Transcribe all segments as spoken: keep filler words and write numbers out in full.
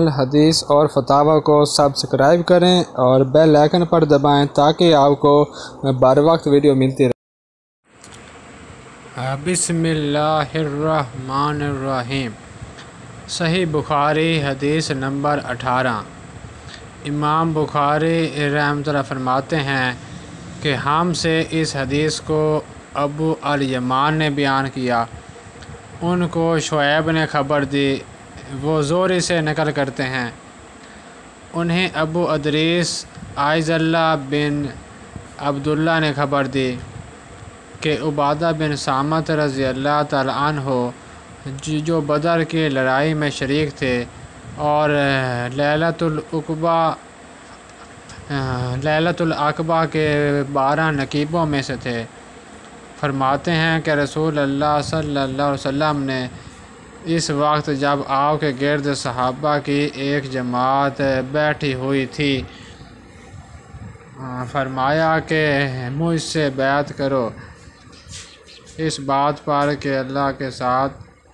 الحدیث اور فتاوی کو سبسکرائب کریں اور بیل آئکن پر دبائیں تاکہ آپ کو بر وقت ویڈیو ملتی رہے۔ بسم اللہ الرحمن الرحیم۔ صحیح بخاری حدیث نمبر اٹھارہ۔ امام بخاری رحمۃ اللہ فرماتے ہیں کہ ہم سے اس حدیث کو ابو الیمان نے بیان کیا، ان کو شعیب نے خبر دی، وہ زوری سے نقل کرتے ہیں۔ انہیں ابو ادریس عائض اللہ بن عبداللہ نے خبر دی کہ عبادہ بن صامت رضی اللہ تعالیٰ عنہ جو بدر کی لڑائی میں شریک تھے اور لیلۃ العقبہ لیلۃ العقبہ کے بارہ نقیبوں میں سے تھے، فرماتے ہیں کہ رسول اللہ صلی اللہ علیہ وسلم نے اس وقت جب آپ کے گرد صحابہ کی ایک جماعت بیٹھی ہوئی تھی فرمایا کہ مجھ سے بیعت کرو، اس بات پر کہ اللہ کے ساتھ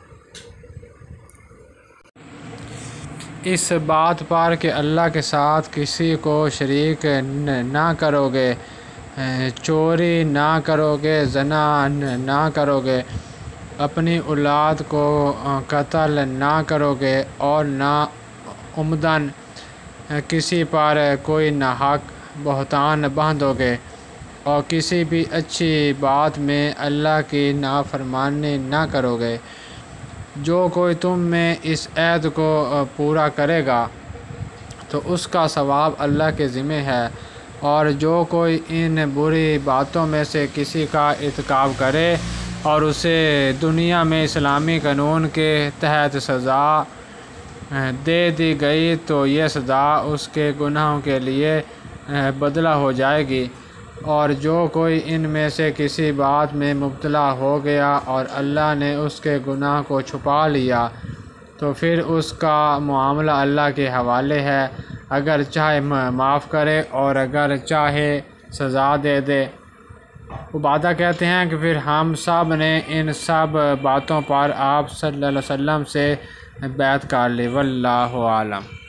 اس بات پر کہ اللہ کے ساتھ کسی کو شریک نہ کرو گے، چوری نہ کرو گے، زنا نہ کرو گے، اپنی اولاد کو قتل نہ کرو گے اور نہ عمدن کسی پر کوئی ناحق بہتان باندھو گے، اور کسی بھی اچھی بات میں اللہ کی نافرمانی نہ کرو گے۔ جو کوئی تم میں اس عہد کو پورا کرے گا تو اس کا ثواب اللہ کے ذمہ ہے، اور جو کوئی ان بری باتوں میں سے کسی کا ارتکاب کرے اور اسے دنیا میں اسلامی قانون کے تحت سزا دے دی گئی تو یہ سزا اس کے گناہوں کے لیے بدلہ ہو جائے گی، اور جو کوئی ان میں سے کسی بات میں مبتلا ہو گیا اور اللہ نے اس کے گناہ کو چھپا لیا تو پھر اس کا معاملہ اللہ کے حوالے ہے، اگر چاہے معاف کرے اور اگر چاہے سزا دے دے۔ عبادہ کہتے ہیں کہ پھر ہم سب نے ان سب باتوں پر آپ صلی اللہ علیہ وسلم سے بیعت کر لی، واللہ اعلم۔